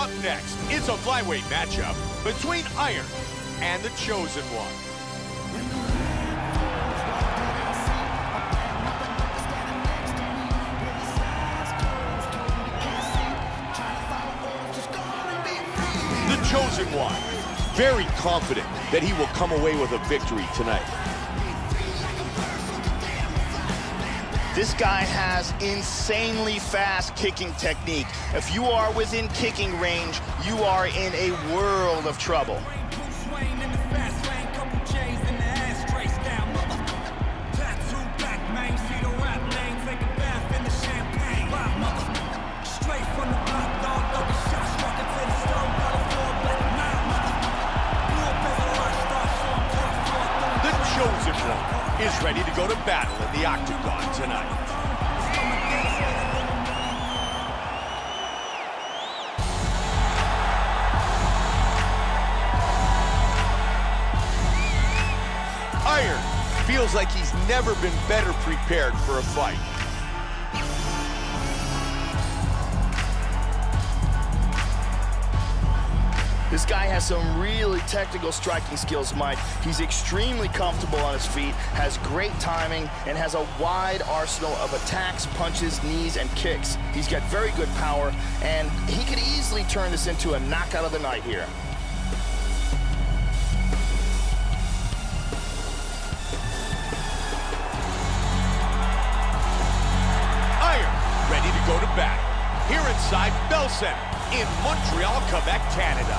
Up next, it's a flyweight matchup between Iron and the Chosen One. The Chosen One, very confident that he will come away with a victory tonight. This guy has insanely fast kicking technique. If you are within kicking range, you are in a world of trouble. The Chosen One is ready to go to battle in the octagon tonight. Iron feels like he's never been better prepared for a fight. This guy has some really technical striking skills, Mike. He's extremely comfortable on his feet, has great timing, and has a wide arsenal of attacks, punches, knees, and kicks. He's got very good power, and he could easily turn this into a knockout of the night here. Iron ready to go to battle here inside Bell Center in Montreal, Quebec, Canada.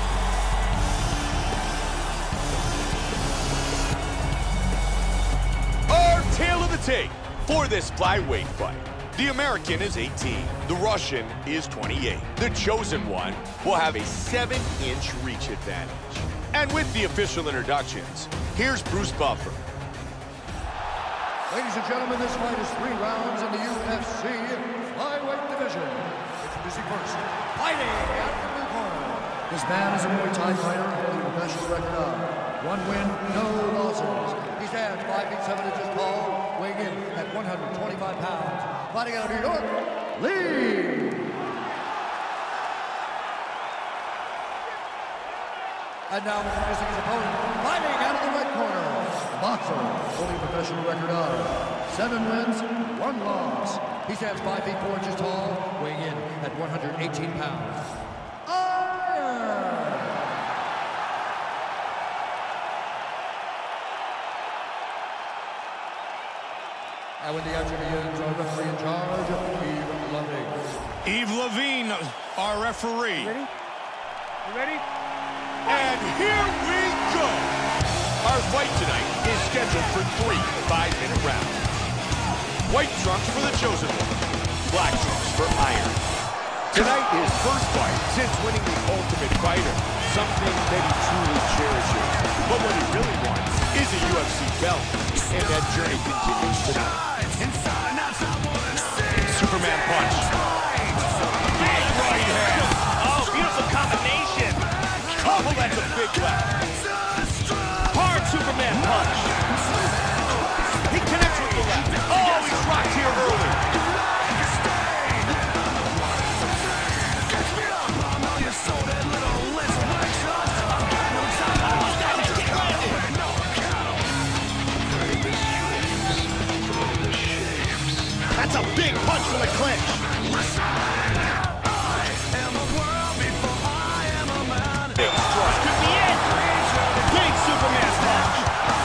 Our tale of the tape for this flyweight fight. The American is 18, the Russian is 28. The Chosen One will have a 7-inch reach advantage. And with the official introductions, here's Bruce Buffer. Ladies and gentlemen, this fight is 3 rounds in the UFC flyweight division. Introducing first, fighting out of the blue corner. This man is a Muay Thai fighter holding a professional record of 1 win, no losses. He stands 5 feet 7 inches tall, weighing in at 125 pounds. Fighting out of New York, Lee. And now introducing his opponent, fighting out of the red corner. Boxer, holding a professional record of 7 wins, 1 loss. He stands 5 feet 4 inches tall, weighing in at 118 pounds. Iron! And when the action begins, our referee in charge, Yves Lavigne. Yves Lavigne, our referee. Ready? You ready? And here we go. Our fight tonight is scheduled for 3 5-minute rounds. White trunks for the Chosen One, black trunks for Iron. Tonight, his first fight since winning the Ultimate Fighter, something that he truly cherishes. But what he really wants is a UFC belt, and that journey continues tonight. Superman punch. Big right hand. Oh, beautiful combination. Oh, that's a big left. Hard Superman punch. He connects with the left. Oh, he's rocked here early. That's a big punch from the clinch. Big strike. Could be it. Big Superman punch.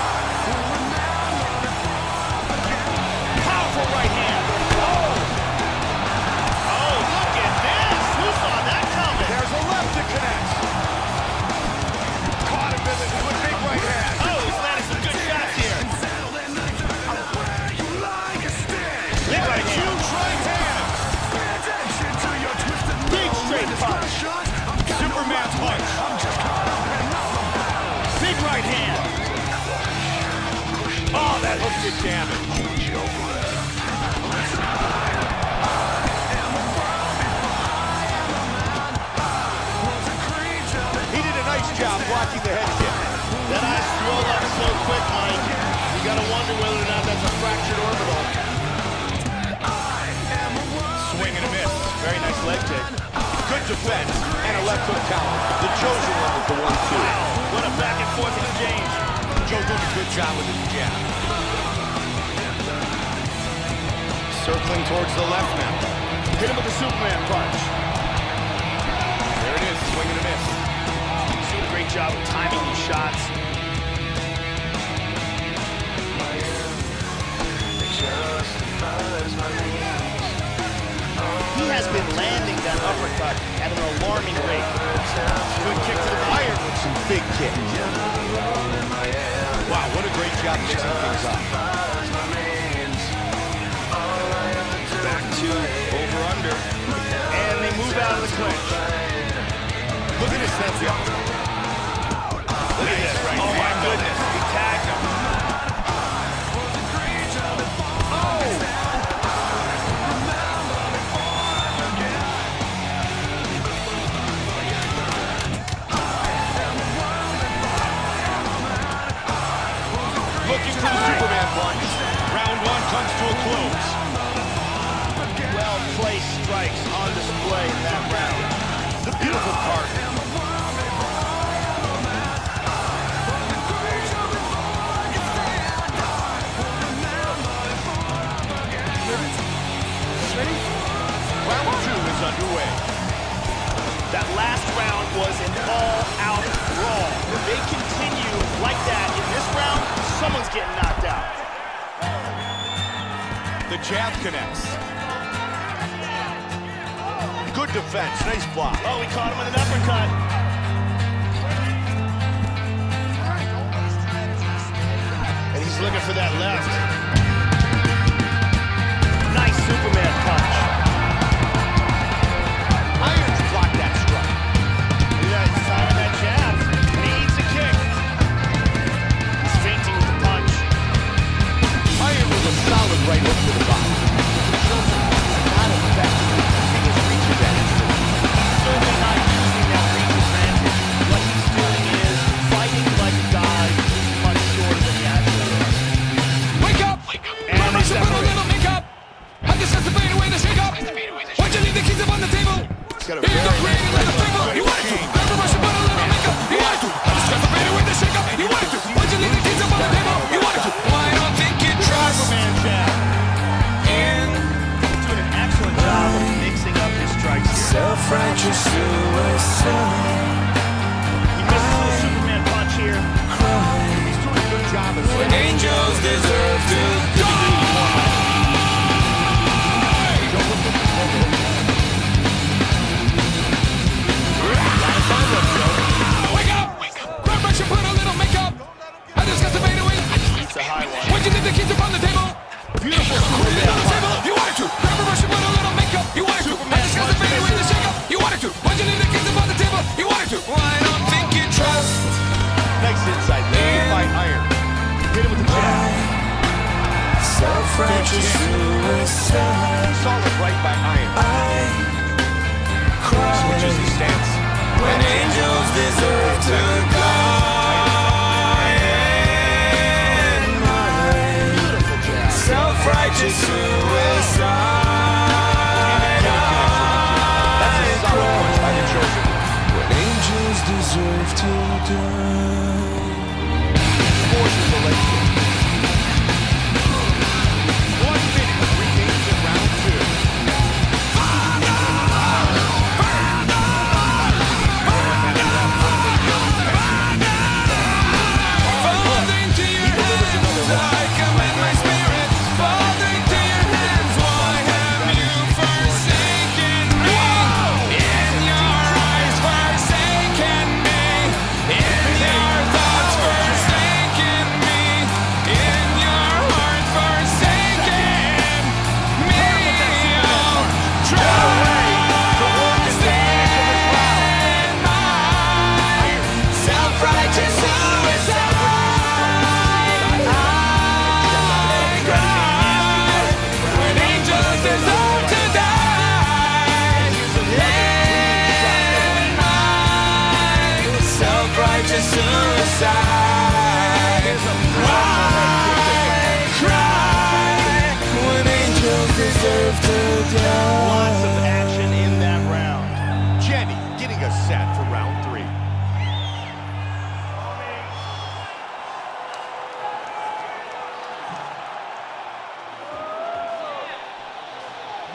Powerful right hand. Oh. Oh, look at this. Who saw that coming? There's a left that connects. Caught him with a big right hand. Oh, he's landing some good shots here. Big right hand. Huge right hand. Big straight punch. Superman punch. Big right hand. Oh, that hook did damage. He did a nice job blocking the head kick. That eye swelled up so quick, Mike. You gotta wonder whether or not that's a fractured orbital. Swing and a miss. Very nice leg kick. Good defense and a a left hook counter. The Chosen One with the 1-2. Wow, what a back and forth exchange. Joe doing a good job with his jab. Circling towards the left now. Hit him with the Superman punch. There it is, swing and a miss. He's doing a great job of timing these shots. He has been landing that uppercut at an alarming rate. Good kick to the Iron with some big kicks. Wow, what a great job mixing things up. back to over under. And they move out of the clinch. Look at this sense of Look at this right Oh there. my goodness, he tagged him. looking for the Superman punch. Round one comes to a close. Well-placed strikes on display in that round. The beautiful part. Round two is underway. That last round was an all-out brawl. If they continue like that in this round, someone's getting knocked out. The jab connects. Good defense, nice block. Oh, he caught him with an uppercut. And he's looking for that left. Nice Superman punch. Irons blocked that strike. Look at that, he's timing that jab. And he eats a kick. He's feinting with the punch. Iron with a solid right hook to the body. Not effective. Continuous reach of that instant. Certainly not using that reach advantage. What he's doing is fighting like a god, much shorter than he actually is. Wake up! And they separate. Make up! I just have to fade away the shake up! Why'd you leave the keys up on the table? He's got a Here you go, very creating like a favor! You wanted to! Grab a brush and put a little makeup! You wanted to! I just got to fade away the shake up! You wanted to! Why'd you leave the keys up on the table? You wanted to! Why don't think you trust Superman jab. in He's doing an excellent job of mixing up his strikes here. self-righteous suicide? He misses with a Superman punch here. He's doing a good job of When angels deserve to wake up! Grab brush and put a little makeup! I just got to fade away. It's a high one. Why'd you leave the keys up on the table? Beautiful Put it Superman on the table. punch. You wanted to. Grab a brush and put a little makeup. You wanted to. I just got to fade away the shake up. You wanted to. Why'd you leave the keys up on the table? You wanted to. Well, I don't think you trust nice inside there by Iron. Hit him with the jab. self-righteous suicide. Solid right by Iron. Switches his stance. When angels deserve to die in mine. Beautiful jab. Self-righteous suicide. That's a solid punch by the Chosen One. When angels deserve to die. Forces the leg kick. 1 minute remains in round two.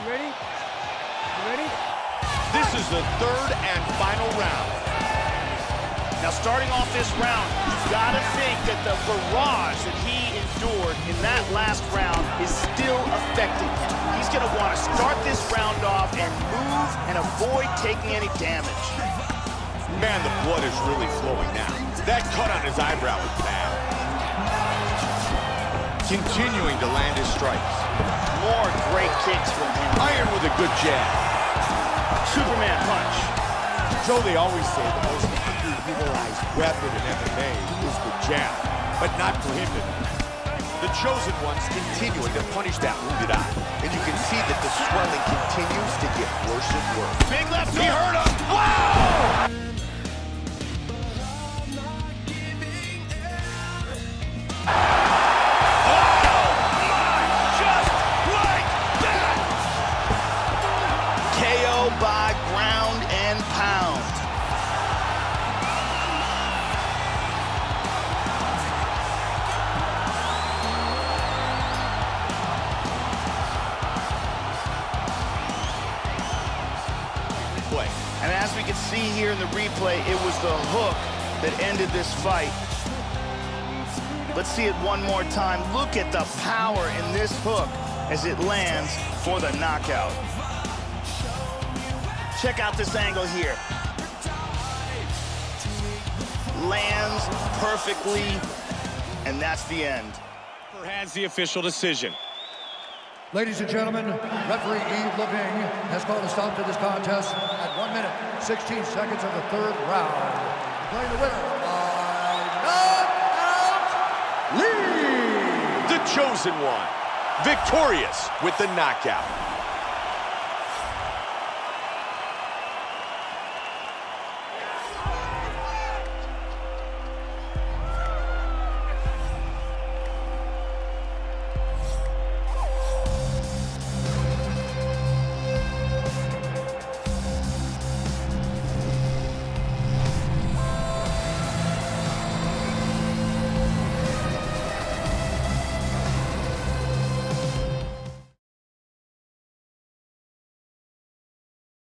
You ready? You ready? This is the third and final round. Now, starting off this round, you've got to think that the barrage that he endured in that last round is still affecting him. He's going to want to start this round off and move and avoid taking any damage. Man, the blood is really flowing now. That cut on his eyebrow is bad. Continuing to land his strikes. More great kicks from him. Iron with a good jab. Superman punch. Joe, they always say the most underutilized weapon in MMA is the jab, but not for him today. The Chosen One's continuing to punish that wounded eye, and you can see that the swelling continues to get worse and worse. Big left hook. He hurt him! Wow! By ground and pound. Play. And as we can see here in the replay, it was the hook that ended this fight. Let's see it one more time. Look at the power in this hook as it lands for the knockout. Check out this angle here. Lands perfectly, and that's the end. Has the official decision. Ladies and gentlemen, referee Yves Lavigne has called a stop to this contest at 1 minute, 16 seconds of the third round. Declaring the winner by knockout, Lee! The Chosen One, victorious with the knockout.